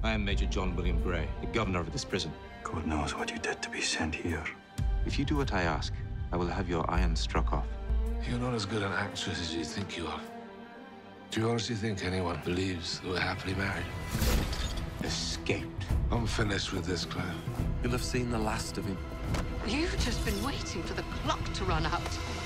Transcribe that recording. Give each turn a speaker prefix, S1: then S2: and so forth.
S1: I am Major John William Gray, the governor of this prison.
S2: God knows what you did to be sent here.
S3: If you do what I ask, I will have your iron struck off.
S4: You're not as good an actress as you think you are. Do you honestly think anyone believes that we're happily married?
S1: Escaped.
S4: I'm finished with this, Claire.
S5: You'll have seen the last of him.
S6: You've just been waiting for the clock to run out.